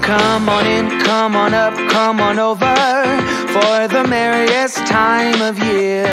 Come on in, come on up, come on over for the merriest time of year.